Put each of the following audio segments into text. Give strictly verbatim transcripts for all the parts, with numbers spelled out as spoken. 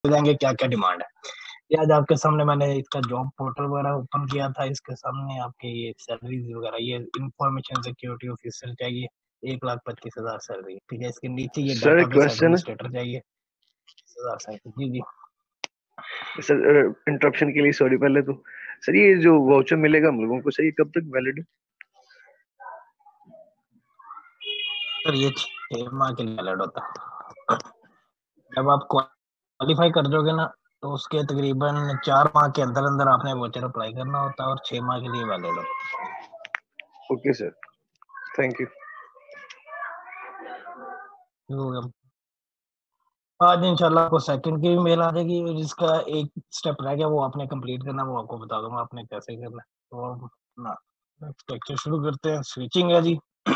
जाएंगे क्या क्या डिमांड है। ये आज आपके सामने मैंने इसका जॉब पोर्टल वगैरह ओपन किया था, इसके सामने आपके ये सैलरीज वगैरह, ये इंफॉर्मेशन सिक्योरिटी ऑफिसर चाहिए, एक लाख पच्चीस हजार सैलरी, ठीक है। इसके नीचे ये सर डाटाबेस क्वेश्चन है एडमिनिस्ट्रेटर चाहिए, बीस हजार सैलरी। जी जी सर, इंटरप्शन के लिए सॉरी। पहले तो सर ये जो वाउचर मिलेगा हम लोगों को, सर ये कब तक वैलिड है? सर, ये छह माह के लिए वैलिड होता है। जब आप क्वालिफाई कर दोगे ना, तो उसके तकरीबन चार माह के अंदर अंदर आपने वाउचर अप्लाई करना होता है और छह माह के लिए वैलिड होता है। Okay sir, thank you. आज इंशाल्लाह आपको सेकंड की भी मेल आ जाएगी, जिसका एक स्टेप रह गया वो आपने कंप्लीट करना, वो आपको बता दूंगा आपने कैसे करना है। तो ना नेक्स्ट लेक्चर शुरू करते हैं। स्विचिंग है जी।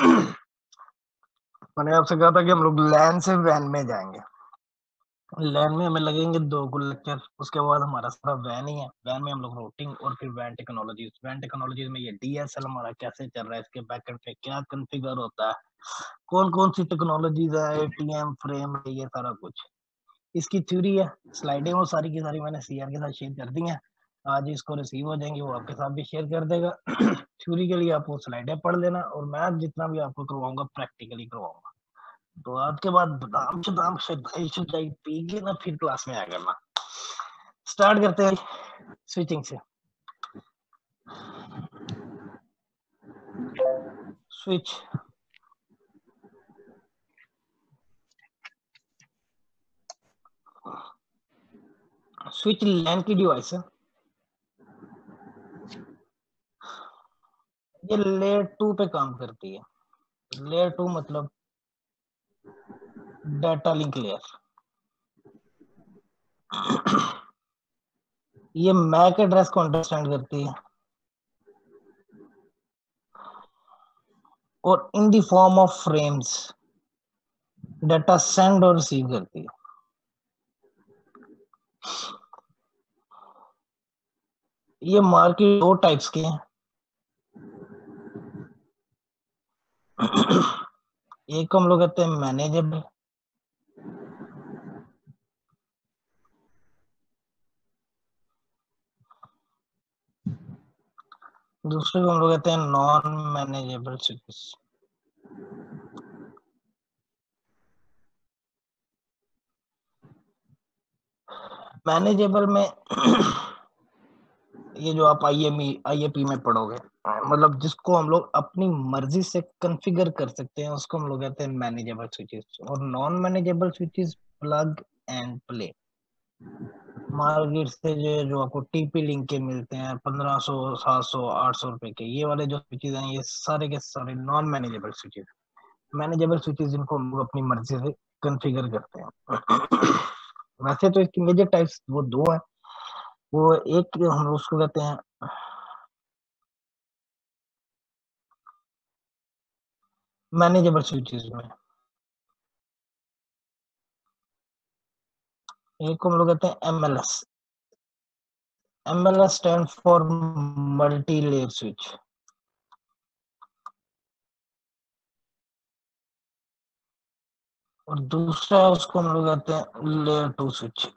मैंने आपसे कहा था कि हम लोग लैन से वैन में जाएंगे। लैन में हमें लगेंगे दो कुल लेक्चर, उसके बाद हमारा सारा वैन ही है। वैन में हम लोग रूटिंग और फिर वैन टेक्नोलॉजीज, वैन टेक्नोलॉजीज में ये डीएसएल हमारा कैसे चल रहा है, इसके बैकएंड पे क्या कॉन्फ़िगर होता है, कौन कौन सी टेक्नोलॉजीज है, एटीएम फ्रेम, ये सारा कुछ इसकी थ्योरी है। स्लाइडें वो सारी की सारी मैंने सीआर के साथ शेयर कर दी हैं। आज इसको रिसीव हो जाएंगे, वो आपके साथ भी शेयर कर देगा। थ्योरी के लिए आप वो स्लाइडें पढ़ लेना, और मैं जितना भी आपको करवाऊंगा प्रैक्टिकली करवाऊंगा। तो आज के बाद बादाम शदाम शदाई शदाई पी के ना फिर क्लास में आ करना। स्टार्ट करते हैं स्विचिंग से। स्विच स्विच लैन की डिवाइस है। ये लेयर टू पे काम करती है। लेयर टू मतलब डाटा लिंक लेयर। ये मैक एड्रेस को अंडरस्टैंड करती है और in the form of frames data send और रिसीव करती है। ये मार्केट दो टाइप्स के हैं। एक को हम लोग कहते हैं मैनेजेबल, दूसरे को हम लोग कहते हैं नॉन मैनेजेबल स्विचेस। मैनेजेबल में ये जो आप आईएमई आईएपी में पढ़ोगे, मतलब जिसको हम लोग अपनी मर्जी से कॉन्फ़िगर कर सकते हैं, उसको हम लोग कहते हैं मैनेजेबल स्विचेस। और non manageable switches plug and play. Market से जो जो आपको टीपी लिंक के मिलते हैं पंद्रह सौ सात सौ आठ सौ रुपए के, ये वाले जो स्विचेस हैं ये सारे के सारे non manageable switches. Manageable switches जिनको हम लोग अपनी मर्जी से कॉन्फ़िगर करते हैं। वैसे तो इसकी मेजर टाइप्स वो दो है। वो एक हम उसको कहते हैं मैनेजेबल स्विचेस में, एक को हम लोग कहते हैं MLS. MLS stand for multi layer switch. और दूसरा उसको हम लोग कहते हैं लेयर टू स्विच।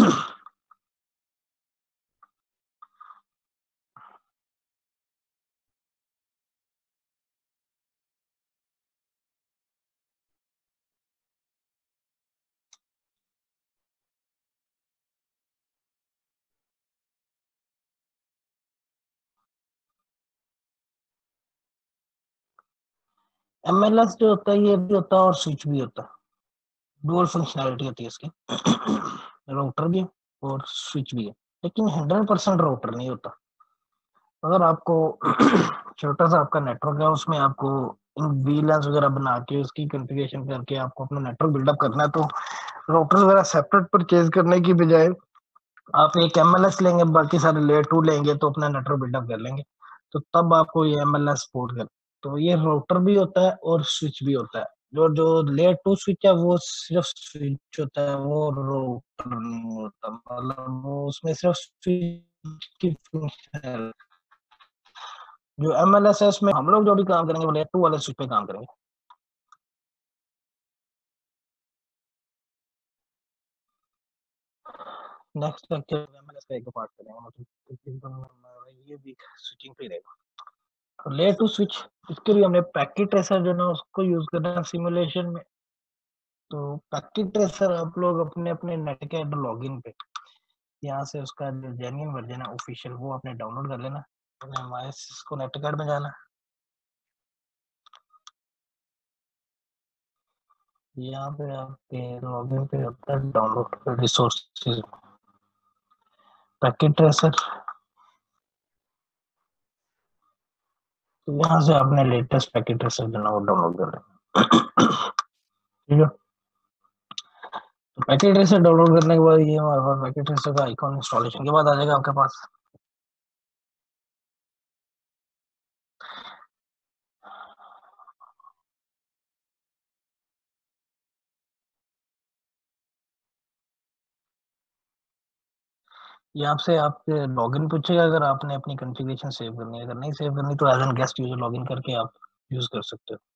एमएलएस जो होता है ये भी होता है और स्विच भी होता है। डुअल फंक्शनैलिटी होती है इसकी। राउटर भी है और स्विच भी है, लेकिन हंड्रेड परसेंट राउटर नहीं होता। अगर आपको छोटा सा आपका नेटवर्क है, उसमें आपको इन वीलैंस वगैरह बना के उसकी कॉन्फ़िगरेशन करके आपको अपना नेटवर्क बिल्डअप करना है, तो राउटर वगैरह सेपरेट परचेज करने की बजाय आप एक एमएलएस लेंगे, बाकी सारे लेयर टू लेंगे तो अपना नेटवर्क बिल्डअप कर लेंगे। तो तब आपको ये एमएलएस सपोर्ट कर। तो ये राउटर भी होता है और स्विच भी होता है। जो जो लेयर टू स्विच है वो सिर्फ स्विच होता है, वो राउटर नहीं होता। मतलब वो उसमें सिर्फ स्विच की फंक्शन है। जो एमएलएस है उसमें हम लोग जो भी काम करेंगे वो लेयर टू वाले स्विच पे काम करेंगे। नेक्स्ट लेक्चर में एमएलएस का एक पार्ट करेंगे, मतलब ये भी स्विचिंग पे रहेगा। लेयर टू स्विच, इसके लिए हमने पैकेट ट्रेसर जो ना उसको यूज करना है सिमुलेशन में। तो पैकेट ट्रेसर आप लोग अपने अपने नेटकैट लॉगिन पे यहाँ से उसका जो जेन्युइन वर्जन है ऑफिशियल वो आपने डाउनलोड कर लेना। को नेटकैट में जाना, यहाँ पे आपके लॉगिन पे होता है डाउनलोड रिसोर्सेज पैकेट ट्रेसर। तो यहाँ से आपने लेटेस्ट पैकेट ट्रेसर जो है वो डाउनलोड कर लेना, ठीक है। तो पैकेट ट्रेसर डाउनलोड करने के बाद ये हमारे पास पैकेट ट्रेसर का आइकॉन इंस्टॉलेशन के बाद आ जाएगा आपके पास। ये आपसे आपके लॉगिन पूछेगा, अगर आपने अपनी कॉन्फ़िगरेशन सेव करनी है, अगर नहीं सेव करनी तो as an guest user login करके आप यूज कर सकते हो।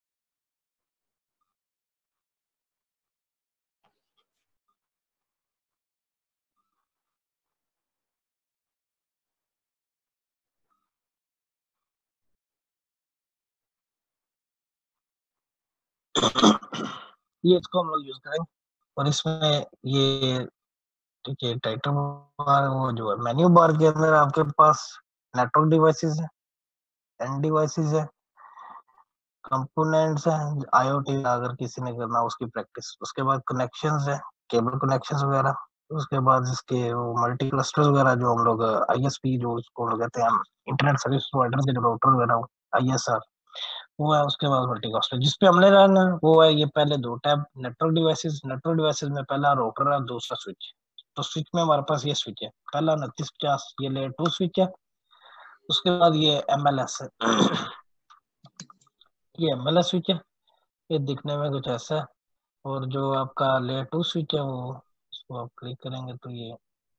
ये इसको हम लोग यूज करेंगे और इसमें ये ठीक है टाइटल बार वो जो है मेन्यू बार के अंदर आपके पास नेटवर्क डिवाइसेस है, एंड डिवाइसेस है, कंपोनेंट्स हैं, आईओटी अगर किसी ने करना उसकी प्रैक्टिस, उसके बाद कनेक्शंस है, केबल कनेक्शंस वगैरह, उसके बाद इसके वो मल्टी क्लस्टर्स वगैरह जो हम लोग आईएसपी जो उसको हम लोग कहते हैं इंटरनेट सर्विस प्रोवाइडर के जो राउटर वगैरह आईएसआर वो है। उसके बाद मल्टी क्लस्टर जिस पे हमने रहना वो है ये पहले दो tab network devices, network devices में पहला राउटर है, दूसरा स्विच। तो स्विच में हमारे पास ये स्विच है, पहला उनतीस पचास ये लेयर टू स्विच है। उसके बाद ये एमएलएस है, ये एमएलएस स्विच है, ये दिखने में कुछ ऐसा है। और जो आपका लेयर टू स्विच है वो इसको आप क्लिक करेंगे तो ये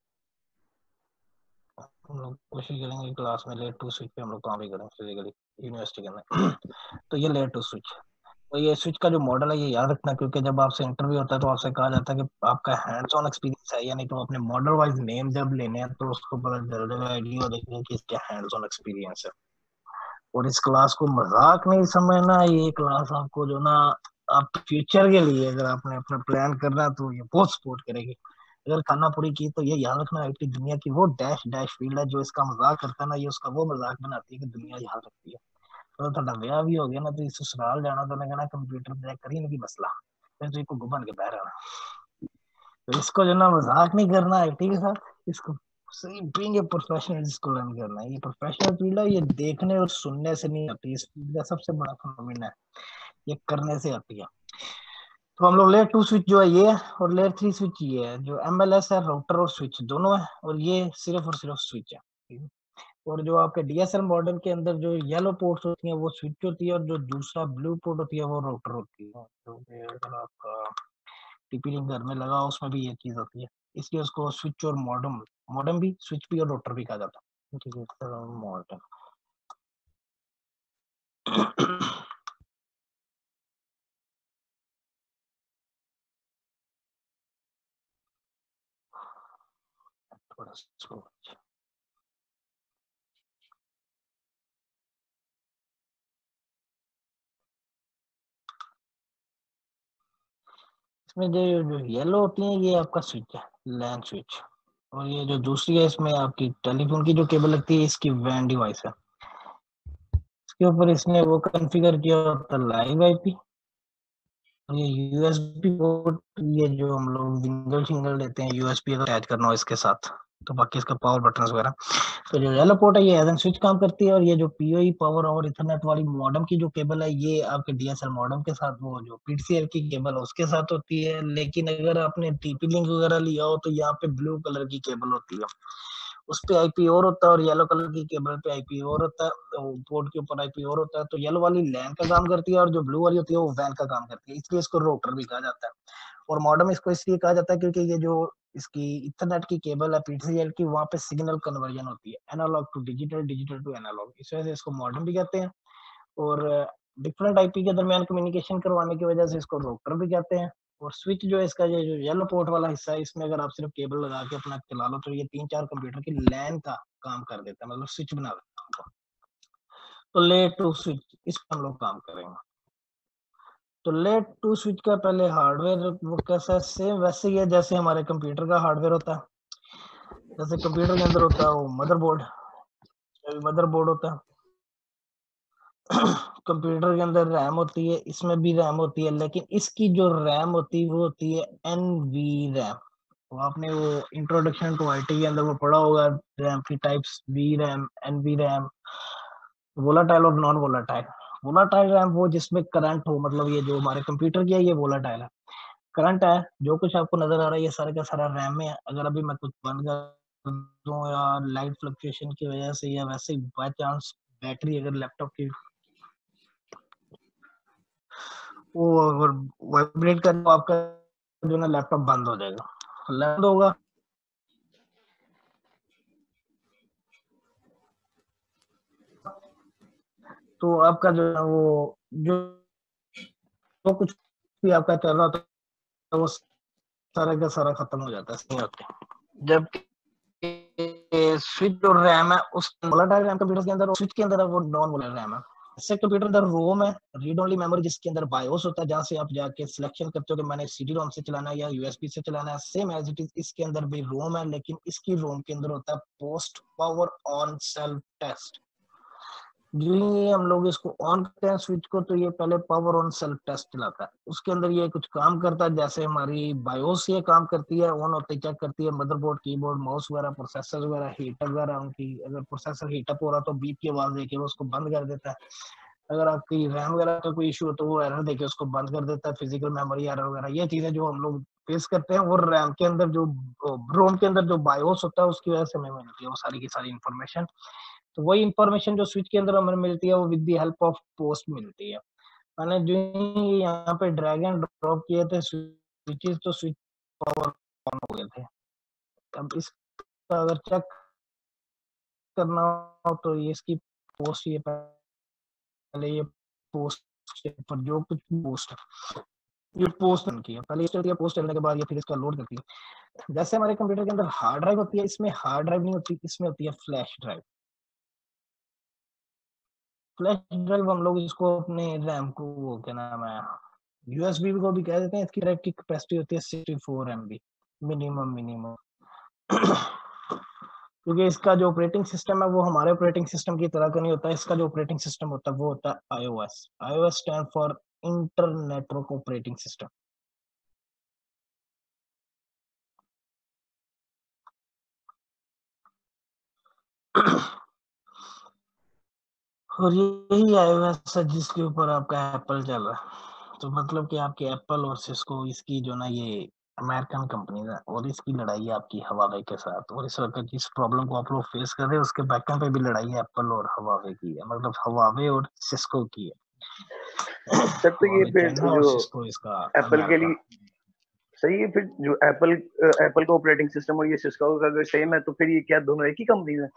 हम लोग कोशिश करेंगे क्लास में लेयर टू स्विच पे हम लोग काम भी करें फिजिकली यूनिवर्सिटी के अंदर। तो ये लेयर टू स्विच, तो ये स्विच का जो मॉडल है ये याद रखना, क्योंकि जब आपसे इंटरव्यू होता है तो आपसे कहा जाता है कि आपका हैंड्स ऑन एक्सपीरियंस है या नहीं, तो अपने मॉडल वाइज नेम जब लेने हैं तो उसको पता चल जाएगा, आइडिया देखेंगे कि इसका हैंड्स ऑन एक्सपीरियंस है। और इस क्लास को मजाक नहीं समझना, ये क्लास आपको जो ना आप फ्यूचर के लिए अगर आपने अपना प्लान करना है तो ये बहुत सपोर्ट करेगी। अगर खाना पूरी की तो ये याद रखना आईटी दुनिया की वो डैश डैश फील्ड है जो इसका मजाक करता है ना, ये उसका वो मजाक बनाती है कि दुनिया याद रखती है। तो ਤੁਹਾਡਾ ਵਿਆਹ ਵੀ ਹੋ ਗਿਆ ਨਾ ਤੁਸੀਂ ससुराल जाना तो उन्हें कहना कंप्यूटर चेक करी नहीं मसला, फिर तुझे को घुमन के बह रहना। तो इसको जो ना मजाक नहीं करना है ठीक है साहब, इसको सही बीइंग ए प्रोफेशनल इसको लर्न करना है। ये प्रोफेशनल फील्ड है, ये देखने और सुनने से नहीं आती, इस फील्ड का सबसे बड़ा फिनोमेना है ये करने से आती है। तो हम लोग लेयर टू स्विच जो है ये है, और लेयर थ्री स्विच ये है, जो एमएलएस है राउटर और स्विच दोनों है, और ये सिर्फ और सिर्फ स्विच है, ठीक है। और जो आपके डीएसएल मॉडल के अंदर जो येलो पोर्ट्स होती हैं वो स्विच होती है, और जो दूसरा ब्लू पोर्ट होती है वो राउटर होती है। तो अगर आपका टीपी लिंक घर में लगा उसमें भी ये चीज होती है, इसलिए उसको स्विच और मॉडम मॉडम भी स्विच भी और राउटर भी कहा जाता है, ठीक है मॉडम। थोड़ा स्लो, इसमें जो जो येलो होती है ये आपका स्विच है, लैन स्विच। और ये जो दूसरी है इसमें आपकी टेलीफोन की जो केबल लगती है इसकी वैन डिवाइस है। इसके ऊपर इसने वो कॉन्फ़िगर किया होता है लाइव आईपी, और ये यूएसबी पोर्ट, ये जो हम लोग सिंगल सिंगल लेते हैं यूएसबी अगर अटैच करना हो इसके साथ, तो बाकी इसका पावर बटन्स वगैरह। तो जो येलो पोर्ट है ये एज एन स्विच काम करती है, और ये जो पीओई पावर और इथरनेट वाली मॉडेम की जो केबल है ये आपके डीएसएल मॉडेम के साथ वो जो पीसीएल की केबल है उसके साथ होती है। लेकिन अगर आपने टीपी लिंक वगैरह लिया हो तो यहाँ पे ब्लू कलर की केबल होती है, उस पे आईपी और होता है, और येलो कलर की केबल पे आईपी और होता है, पोर्ट के ऊपर आईपी और होता है। तो येलो वाली लैन का काम करती है और जो ब्लू वाली होती है वो वैन का काम करती है, इसलिए इसको राउटर भी कहा जाता है। और मॉडेम इसको इसलिए कहा जाता है क्योंकि ये जो इसकी इथरनेट की केबल है पीसीएल की, वहां पे सिग्नल कन्वर्जन होती है analogue to digital, digital to analogue, इस वजह से इसको मॉडेम भी कहते हैं। और डिफरेंट आईपी के दरमियान कम्युनिकेशन करवाने की वजह से इसको राउटर भी कहते हैं। और स्विच जो है इसका ये जो येलो पोर्ट वाला हिस्सा है, इसमें अगर आप सिर्फ केबल लगा के अपना चला लो तो ये तीन चार कंप्यूटर की लैन का काम कर देता है, मतलब स्विच बना देता है। तो लेयर टू स्विच इस पर हम लोग काम करेंगे। तो लेयर टू स्विच का पहले हार्डवेयर वो कैसा है, सेम वैसे ही है जैसे हमारे कंप्यूटर का हार्डवेयर होता है। जैसे कंप्यूटर के अंदर होता है वो मदरबोर्ड, मदरबोर्ड होता है। कंप्यूटर के अंदर रैम होती है, इसमें भी रैम होती है, लेकिन इसकी जो रैम होती है वो होती है एनवी रैम। तो आपने वो इंट्रोडक्शन टू आईटी के अंदर वो पढ़ा होगा, रैम की types, V RAM, NV RAM, volatile और नॉन वोलाटाइल। वोलाटाइल रैम वो जिसमें करंट हो, मतलब ये जो हमारे कंप्यूटर की है ये वोलाटाइल है, करंट है। जो कुछ आपको नजर आ रहा है ये सारा का सारा रैम में है। अगर अभी मैं कुछ बंद कर दूं या लाइट फ्लक्चुएशन की वजह से या वैसे ही बाय चांस बैटरी अगर लैपटॉप की वो अगर वाइब्रेट करे तो आपका जो ना लैपटॉप बंद हो जाएगा, बंद होगा तो आपका जो है वो जो तो कुछ भी आपका चल रहा था तो वो सारा का सारा खत्म हो जाता है, नहीं होता। जबकि स्विच और रैम है उस वोलेटाइल रैम कंप्यूटर के अंदर, स्विच के अंदर है वो नॉन वोलेटाइल रैम है। इससे कंप्यूटर अंदर रोम है, रीड ओनली मेमोरी, जिसके अंदर बायोस होता है, जहां से आप जाके सिलेक्शन करते हो कि मैंने सीडी रोम से चलाना है या यूएसबी से चलाना है। सेम एज इट इज इसके अंदर भी रोम है, लेकिन इसकी रोम के अंदर होता है POST power on self test. जो ही हम लोग इसको ऑन करते हैं स्विच को तो ये पहले पावर ऑन सेल्फ टेस्ट चलाता है। उसके अंदर ये कुछ काम करता है, जैसे हमारी बायोस ये काम करती है, ऑन होते चेक करती है मदरबोर्ड, कीबोर्ड, माउस वगैरह, प्रोसेसर वगैरह, हीटर वगैरह उनकी। अगर प्रोसेसर हीटअप हो रहा तो बीप की आवाज देके वो उसको बंद कर देता है। अगर आपकी रैम वगैरह का कोई इशू हो तो वो एरर देके उसको बंद कर देता है, फिजिकल मेमोरी एरर वगैरह। ये चीजें जो हम लोग फेस करते हैं वो रैम के अंदर जो रोम के अंदर जो बायोस होता है उसकी वजह से हमें मिलती है वो सारी की सारी इन्फॉर्मेशन। तो वही इंफॉर्मेशन जो स्विच के अंदर हमें मिलती है वो with the help of POST मिलती है। मैंने जो ही यहाँ पे ड्रैग एंड ड्रॉप किए थे स्विचेस तो स्विच पावर ऑन हो गए थे। अब इसका अगर चेक करना हो तो ये इसकी पोस्ट, ये पहले ये पोस्ट के ऊपर जो कुछ पोस्ट ये पोस्ट की है, पहले ये है, पोस्ट करने के बाद ये फिर इसका लोड करती है। जैसे हमारे कंप्यूटर के अंदर हार्ड ड्राइव होती है, इसमें हार्ड ड्राइव नहीं होती, इसमें होती है फ्लैश ड्राइव। फ्लैश ड्राइव हम लोग इसको अपने रैम को वो क्या नाम है यूएसबी को भी कह देते हैं। इसकी ड्राइव की कैपेसिटी होती है sixty four MB minimum minimum क्योंकि इसका जो ऑपरेटिंग सिस्टम है वो हमारे ऑपरेटिंग सिस्टम की तरह का नहीं होता है। इसका जो ऑपरेटिंग सिस्टम होता है वो होता है IOS. IOS stand for inter network operating system. और यही आईओएस है जिसके ऊपर आपका एप्पल चल रहा है। तो मतलब कि आपके एप्पल और सिस्को इसकी जो ना ये अमेरिकन कंपनी है और इसकी लड़ाई है आपकी हवावे के साथ। और इस वक्त जिस प्रॉब्लम को आप लोग फेस कर रहे हैं उसके बैकएंड पे भी लड़ाई है एप्पल और हवावे की है, मतलब हवावे और सिस्को की है। सर तो ये हवावे फिर चाइना और जो सिस्को इसका एप्पल के अमेरिका। लिए सही है, फिर जो एप्पल एप्पल का ऑपरेटिंग सिस्टम और ये सिस्को का अगर सेम है तो फिर ये क्या दोनों एक ही कंपनी है?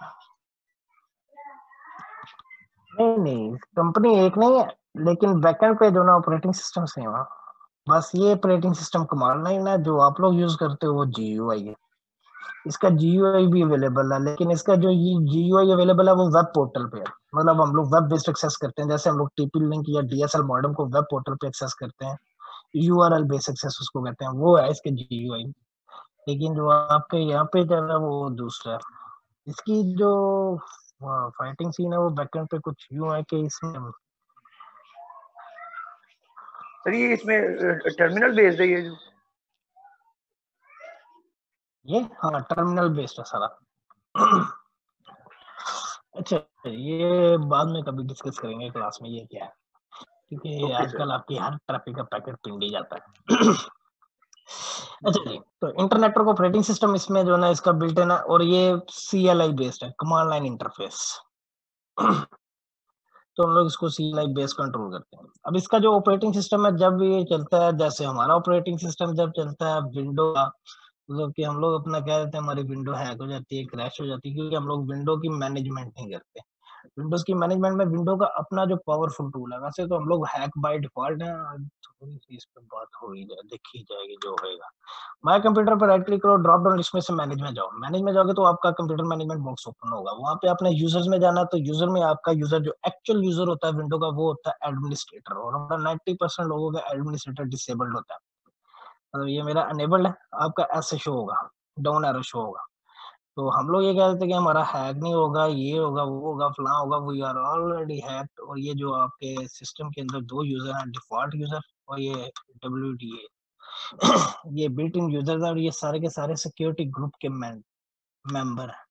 नहीं नहीं कंपनी एक नहीं है, लेकिन बैकएंड पे दोनों ऑपरेटिंग सिस्टम सेम है। बस ये ऑपरेटिंग सिस्टम कमाल नहीं है, जो आप लोग यूज करते हो वो जीयूआई है। इसका जीयूआई भी अवेलेबल है, लेकिन इसका जो ये जीयूआई अवेलेबल है वो वेब पोर्टल पे है। मतलब हम लोग वेब बेस्ड एक्सेस करते हैं, जैसे हम लोग टीपी लिंक या डीएसएल मॉडेम को वेब पोर्टल पे एक्सेस करते हैं, यूआरएल बेस्ड एक्सेस उसको कहते हैं, वो है इसके जीयूआई। लेकिन जो आपके यहाँ पे चल रहा है वो दूसरा है। इसकी जो फाइटिंग सीन है वो बैकएंड पे कुछ यूं है कि इसमें सर ये इसमें टर्मिनल बेस्ड है ये जो ये हाँ टर्मिनल बेस्ड है सारा। अच्छा ये बाद में कभी डिस्कस करेंगे क्लास में ये क्या है, क्योंकि ओके सर। आजकल आपकी हर ट्रैफिक का पैकेट पिंग ही जाता है। अच्छा जी, तो इंटरनेट नेटवर्क ऑपरेटिंग सिस्टम इसमें जो है ना इसका बिल्ट इन है और ये सीएलआई बेस्ड है, कमांड लाइन इंटरफेस। तो हम लोग इसको सीएलआई बेस कंट्रोल करते हैं। अब इसका जो ऑपरेटिंग सिस्टम है जब ये चलता है, जैसे हमारा ऑपरेटिंग सिस्टम जब चलता है विंडो का, मतलब कि हम लोग अपना कह देते हैं हमारी विंडो हैक हो जाती है, क्रैश हो जाती है, क्योंकि हम लोग विंडो की मैनेजमेंट नहीं करते। विंडोज की मैनेजमेंट में विंडो का अपना जो पावरफुल टूल है, वैसे तो हम लोग हैक बाय डिफॉल्ट है, थोड़ी सी इस पे बात हो ही जाए, देखी जाएगी जो होएगा। माय कंप्यूटर पर राइट क्लिक करो, ड्रॉप डाउन लिस्ट में से मैनेज में जाओ। मैनेज में जाओगे तो आपका कंप्यूटर मैनेजमेंट बॉक्स ओपन होगा। वहां पे आपने यूजर्स में जाना, तो यूजर में आपका यूजर जो एक्चुअल यूजर होता है विंडो का, वो होता है एडमिनिस्ट्रेटर, और हमारा नाइंटी परसेंट लोगों का एडमिनिस्ट्रेटर डिसेबल्ड होता है। मतलब ये मेरा अनेबल्ड है, आपका ऐसे शो होगा, डाउन एरो शो होगा। तो हम लोग ये कह रहे थे कि हमारा हैक नहीं होगा, ये होगा, वो होगा, फलां होगा, वी आर ऑलरेडी हैक्ड। और ये जो आपके सिस्टम के अंदर दो यूजर हैं, डिफॉल्ट यूजर और ये डब्ल्यू डी ए, ये बिल्ट इन यूजर्स है, और ये सारे के सारे सिक्योरिटी ग्रुप के मेंबर हैं।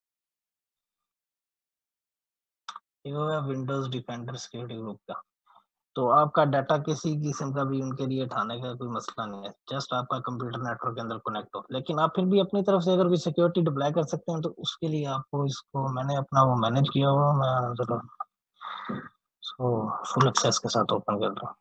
ये होगा विंडोज डिफेंडर सिक्योरिटी ग्रुप का। तो आपका डाटा किसी किस्म का भी उनके लिए उठाने का कोई मसला नहीं है, जस्ट आपका कंप्यूटर नेटवर्क के अंदर कनेक्ट हो। लेकिन आप फिर भी अपनी तरफ से अगर कोई सिक्योरिटी डिप्लॉय कर सकते हैं, तो उसके लिए आपको इसको, मैंने अपना वो मैनेज किया हुआ, मैं जरा इसको फुल एक्सेस के साथ ओपन कर रहा हूँ।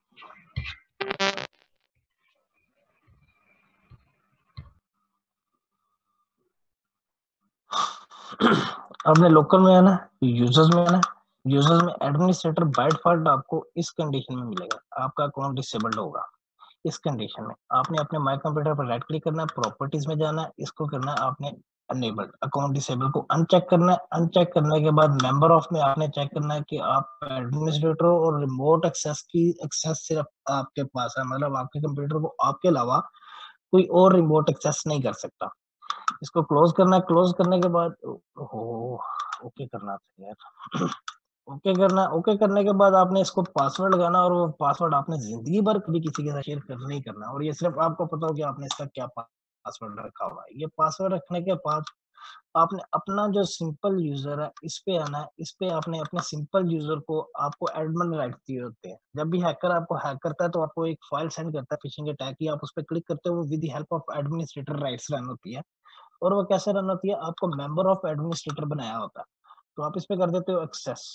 आपने लोकल में आना, यूजर्स में आना। यूजर्स में एडमिनिस्ट्रेटर बाय डिफॉल्ट आपको इस कंडीशन में मिलेगा, आपका अकाउंट डिसेबल्ड होगा। इस कंडीशन में आपने अपने माय कंप्यूटर पर राइट क्लिक करना है, प्रॉपर्टीज में जाना है, इसको करना है आपने अनेबल, अकाउंट डिसेबल को अनचेक करना है। अनचेक करने के बाद मेंबर ऑफ में आपने चेक करना है कि आप एडमिनिस्ट्रेटर हो और रिमोट एक्सेस की एक्सेस सिर्फ आपके पास है, मतलब आपके कंप्यूटर को आपके अलावा कोई और रिमोट एक्सेस नहीं कर सकता। इसको क्लोज करना है। क्लोज करने के बाद हो ओके करना था यार। ओके करना, ओके करने के बाद आपने इसको पासवर्ड लगाना, और वो पासवर्ड आपने जिंदगी भर कभी किसी के साथ शेयर कर नहीं करना, और ये सिर्फ आपको पता हो कि आपने इसका क्या पासवर्ड रखा हुआ है। ये पासवर्ड रखने के बाद आपने अपना जो सिंपल यूजर है इस पे आना है। इस पे आपने अपने सिंपल यूजर को, आपको एडमिन राइट दिए होते हैं। जब भी हैकर आपको हैक करता है तो आपको एक फाइल सेंड करता है फिशिंग अटैक की, आप उस पर क्लिक करते हो, with the help of administrator rights run होती है। और वो कैसे रन होती है, आपको मेंबर ऑफ एडमिनिस्ट्रेटर बनाया होता है, तो आप इस पे कर देते हो एक्सेस।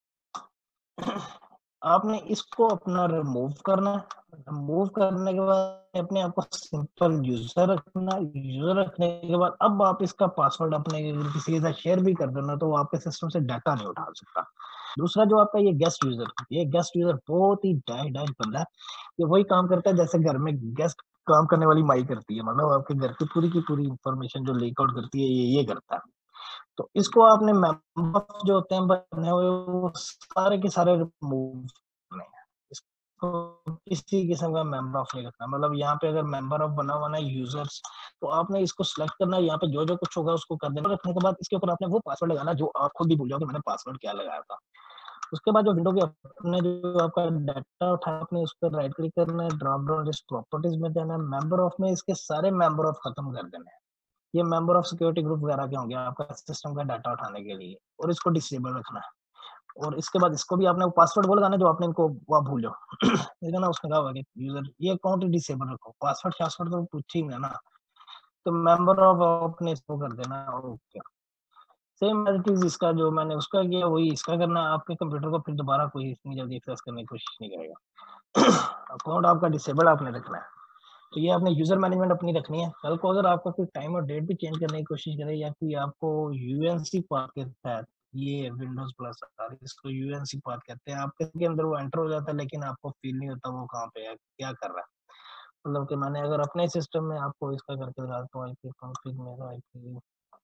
आपने इसको अपना रिमूव करना है। रिमूव करने के बाद अपने आप को सिंपल यूजर रखना। यूजर रखने के बाद अब आप इसका पासवर्ड अपने किसी के साथ शेयर भी कर देना, तो वो आपके सिस्टम से डाटा नहीं उठा सकता। दूसरा जो आपका ये गेस्ट यूजर, ये गेस्ट यूजर बहुत ही डाई डाई बंदा है। ये वही काम करता है जैसे घर में गेस्ट काम करने वाली माई करती है, मतलब आपके घर की पूरी की पूरी इंफॉर्मेशन जो लीक आउट करती है, ये ये करता है। तो इसको आपने मेंबर जो होते हैं बने हुए, वो सारे के सारे रिमूव करने हैं। इसको किसी किस्म का मेंबर ऑफ नहीं रखना। मतलब यहाँ पे अगर मेंबर ऑफ बना हुआ ना यूजर्स, तो आपने इसको सिलेक्ट करना है। यहाँ पे जो जो कुछ होगा उसको कर देना। रखने के बाद इसके ऊपर आपने वो पासवर्ड लगाना जो आप खुद भी भूल जाओगे मैंने पासवर्ड क्या लगाया था। उसके बाद जो विंडो के अपने जो आपका डाटा उठाया, आपने उस पर राइट क्लिक करना है, ड्रॉप डाउन लिस्ट प्रॉपर्टीज में जाना है, मेंबर ऑफ में इसके सारे मेंबर ऑफ खत्म कर देने हैं। ये मेंबर ऑफ सिक्योरिटी ग्रुप वगैरह के होंगे आपका सिस्टम का डाटा उठाने के लिए, और इसको डिसेबल रखना है। और इसके बाद इसको भी आपने वो पासवर्ड वो लगाना जो आपने इनको वो भूल जाओ। ठीक है ना, उसने कहा होगा कि यूजर ये अकाउंट डिसेबल रखो, पासवर्ड शासवर्ड तो पूछी ही ना। तो मेंबर ऑफ अपने इसको कर देना। ओके, सेम एज इज इसका जो मैंने उसका किया वही इसका करना है। आपके कंप्यूटर को फिर दोबारा कोई इतनी जल्दी एक्सेस करने की कोशिश नहीं करेगा। अकाउंट आपका डिसेबल आपने रखना है। तो ये आपने यूजर मैनेजमेंट अपनी रखनी है। कल को अगर आपका कोई टाइम और डेट भी चेंज करने की कोशिश करे, या कोई आपको यूएनसी पाथ के तहत, ये विंडोज प्लस इसको यूएनसी पाथ कहते हैं, आपके के अंदर वो एंटर हो जाता है, लेकिन आपको फील नहीं होता वो कहाँ पे है, क्या कर रहा है। मतलब कि मैंने अगर अपने सिस्टम में आपको इसका करके दिखाता हूँ, आईपी कॉन्फ़िग मेरा IP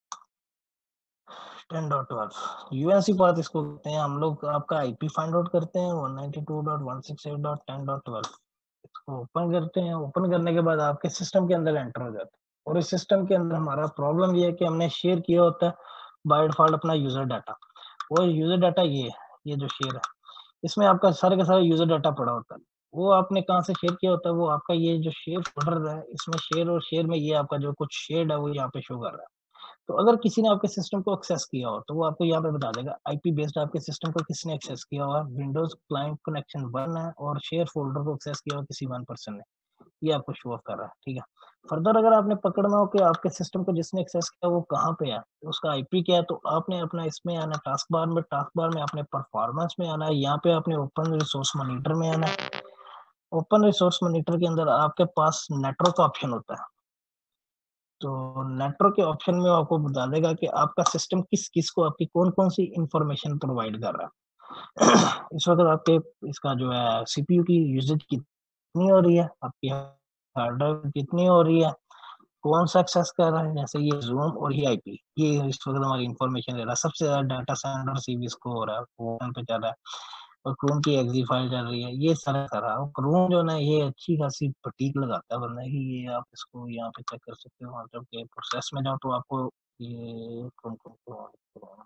ten dot twelve UNC path इसको कहते हैं। हम लोग आपका आईपी फाइंड आउट करते हैं one ninety two dot one sixty eight dot ten dot twelve, इसको ओपन करते हैं। ओपन करने के बाद आपके सिस्टम के अंदर एंटर हो जाता है। और इस सिस्टम के अंदर हमारा प्रॉब्लम ये है कि हमने शेयर किया होता है बाय डिफॉल्ट अपना यूजर डाटा। वो यूजर डाटा ये है, ये जो शेयर है, इसमें आपका सारे का सारा यूजर डाटा पड़ा होता है। वो आपने कहाँ से शेयर किया होता है, वो आपका ये जो शेयर फोल्डर है, इसमें शेयर, और शेयर में ये आपका जो कुछ शेयर है वो यहाँ पे शो कर रहा है। तो अगर किसी ने आपके सिस्टम को एक्सेस किया हो, तो वो आपको यहाँ पे बता देगा आईपी बेस्ड आपके सिस्टम को किसने एक्सेस किया हुआ। विंडोज क्लाइंट कनेक्शन वन है, और शेयर फोल्डर को एक्सेस किया हुआ किसी वन पर्सन ने, ये आपको शो ऑफ कर रहा है। ठीक है, फर्दर अगर आपने पकड़ना हो कि आपके सिस्टम को जिसने एक्सेस किया वो कहाँ पे है, उसका आईपी क्या है, तो आपने अपना इसमें आना, टास्क बार में, टास्क बार में आपने परफॉर्मेंस में आना है। यहाँ पे आपने ओपन रिसोर्स मॉनिटर में आना है। ओपन रिसोर्स मॉनिटर के अंदर आपके पास नेटवर्क का ऑप्शन होता है। तो नेटवर्क के ऑप्शन में आपको बता देगा कि आपका सिस्टम किस किस को आपकी कौन कौन सी इंफॉर्मेशन प्रोवाइड कर रहा है। इस वक्त आपके इसका जो है सीपीयू की यूजेज कितनी हो रही है, आपकी हार्ड ड्राइव कितनी हो रही है, कौन सा एक्सेस कर रहा है, जैसे ये जूम और ये आईपी, ये इस वक्त हमारी इंफॉर्मेशन ले रहा है। सबसे ज्यादा डाटा सेंटर सीवी इसको हो रहा है, फोन पे चल रहा है, और क्रोम की एक्सी फाइल चल रही है, ये सारा कर रहा है। क्रोम जो ना ये अच्छी खासी फटीक लगाता है वरना ही, ये आप इसको यहाँ पे चेक कर सकते हो, मतलब के प्रोसेस में जाओ तो आपको ये क्रोम क्रोम क्रोम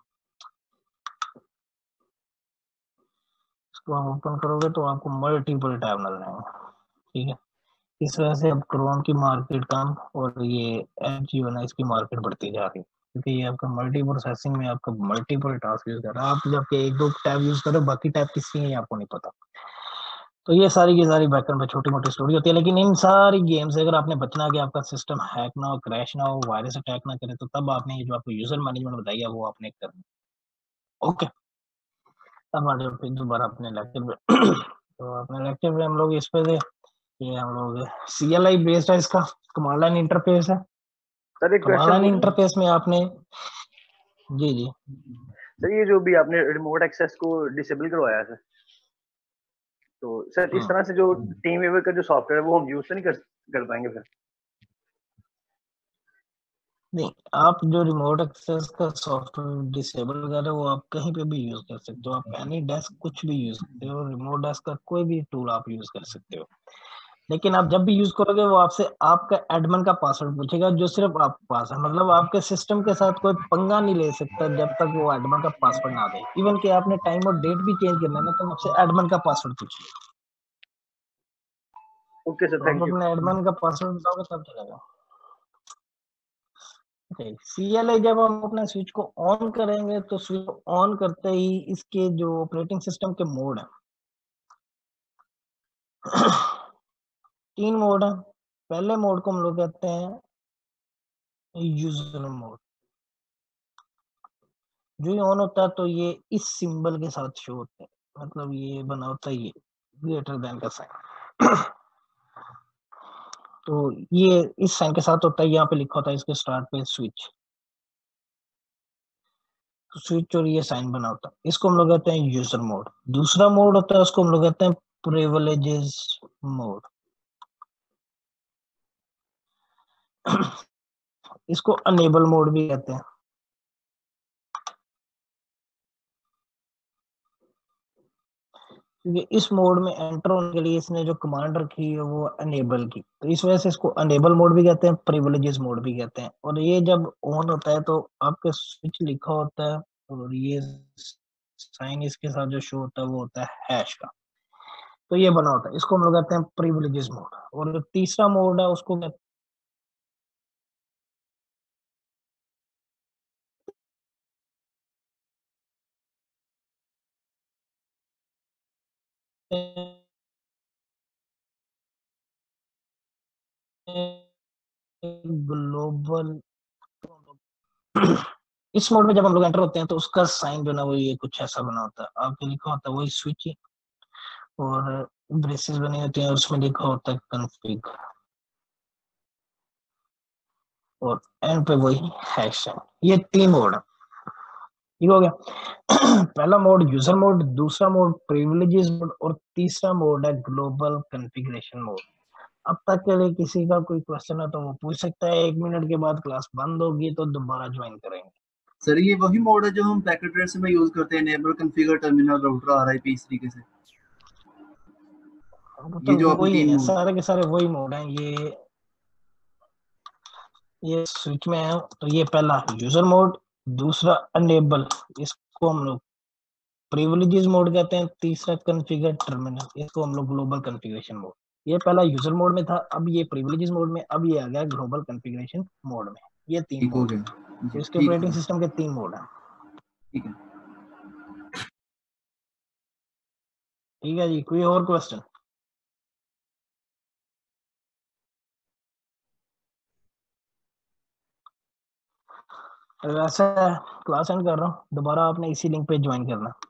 इसको आप ओपन करोगे तो आपको मल्टीपल टैब नजर आएंगे, ठीक है। इस वजह से अब क्रोम की मार्केट कम और ये एप जो है ना इसकी मार्केट बढ़ती जा रही है, क्योंकि ये आपका मल्टी प्रोसेसिंग में आपका मल्टीपल टास्क यूज कर रहा है। आप जब एक दो टैब यूज करो बाकी टैब किसकी है आपको नहीं पता। तो ये सारी की सारी बैकएंड पे छोटी मोटी स्टोरी होती है, लेकिन इन सारी गेम से अगर आपने बचना कि आपका सिस्टम हैक ना हो, क्रैश ना हो, वायरस अटैक ना करे, तो तब आपने ये जो आपको यूजर मैनेजमेंट बताई है वो आपने करना। ओके, अब आ जाओ फिर दोबारा अपने लेक्चर पे। तो अपने लेक्चर पे हम लोग इस पे थे, ये हम लोग सी एल आई बेस्ड है, इसका कमांड लाइन इंटरफेस है। सर एक कमांड क्वेश्चन लाइन पूछूं? इंटरफेस में आपने, जी जी सर ये जो भी आपने रिमोट एक्सेस को डिसेबल करवाया सर, तो सर इस हम्म, तरह से जो टीम वेवर का जो सॉफ्टवेयर है वो हम यूज तो नहीं कर कर पाएंगे फिर? नहीं, आप जो रिमोट एक्सेस का सॉफ्टवेयर डिसेबल कर रहे हो वो आप कहीं पे भी यूज कर सकते हो, आप एनी डेस्क कुछ भी यूज करते हो, रिमोट डेस्क का कोई भी टूल आप यूज कर सकते हो। लेकिन आप जब भी यूज करोगे वो आपसे आपका एडमिन का पासवर्ड पूछेगा, जो सिर्फ आपके पास है, मतलब आपके सिस्टम के साथ कोई पंगा नहीं ले सकता जब तक वो एडमिन का पासवर्ड ना दे। इवन कि आपने टाइम और डेट भी चेंज करना है ना तो आपसे एडमिन का पासवर्ड पूछेगा, ओके सर, तो आप थैंक यू। अपने एडमिन का पासवर्ड बताओगे तब चलेगा। सीएलआई जब हम अपने स्विच को ऑन करेंगे तो स्विच को ऑन करते ही इसके जो ऑपरेटिंग सिस्टम के मोड है, तीन मोड है। पहले मोड को हम लोग कहते हैं यूजर मोड। जो ये ऑन होता है तो ये इस सिंबल के साथ शो होता है, मतलब ये बना होता है ये ग्रेटर देन का साइन। तो ये इस साइन के साथ होता है, यहाँ पे लिखा होता है इसके स्टार्ट पे स्विच, तो स्विच और ये साइन बना होता है, इसको हम लोग कहते हैं यूजर मोड। दूसरा मोड होता है उसको हम लोग कहते हैं प्रिविलेजेस मोड। इसको अनेबल मोड भी कहते हैं, क्योंकि इस मोड में एंटर होने के लिए इसने जो कमांड रखी है वो अनेबल की, तो इस वजह से इसको अनेबल मोड भी कहते हैं, प्रिविलेजेस मोड भी कहते हैं। और ये जब ऑन होता है तो आपके स्विच लिखा होता है और ये साइन इसके साथ जो शो होता है वो होता है हैश का, तो ये बना होता है, इसको हम लोग कहते हैं प्रिविलेजेस मोड। और जो तीसरा मोड है उसको कहते हैं ग्लोबल। इस मोड में जब हम लोग एंटर होते हैं तो उसका साइन जो ना वो ये कुछ ऐसा बना होता है, आपके लिखा होता है वही स्विच और ब्रेसेस बने होते हैं और उसमें लिखा होता है कॉन्फ़िग, और एंड पे वही हैश है। ये तीन मोड है, ठीक हो गया। पहला मोड यूजर मोड, दूसरा मोड प्रिविलेजेस मोड, और तीसरा मोड है ग्लोबल कॉन्फ़िगरेशन मोड। अब तक के लिए किसी का कोई क्वेश्चन है तो वो पूछ सकता है, एक मिनट के बाद क्लास बंद होगी तो दोबारा ज्वाइन करेंगे। सर ये वही मोड है जो हम पैकेट ट्रेस में यूज करते हैं, enable configure terminal router RIP, इस तरीके से। वो ये तो जो आपने वही तीन है, मोड। सारे के सारे वही मोड हैं। ये ये स्विच में है तो ये पहला यूजर मोड, दूसरा अनेबल, इसको हम लोग प्रिविलेजेस मोड कहते हैं, तीसरा कॉन्फ़िगर टर्मिनल, इसको हम लोग ग्लोबल कॉन्फ़िगरेशन मोड। ये पहला यूजर मोड में था, अब ये प्रिविलेजेस मोड में, अब ये आ गया ग्लोबल कॉन्फ़िगरेशन मोड में। ये तीन ठीक हो मोड है, गया तो जी, इसके ठीक ऑपरेटिंग है, सिस्टम के तीन मोड है। ठीक है। ठीक है जी, कोई और क्वेश्चन? वैसे क्लास एंड कर रहा हूँ, दोबारा आपने इसी लिंक पे ज्वाइन करना।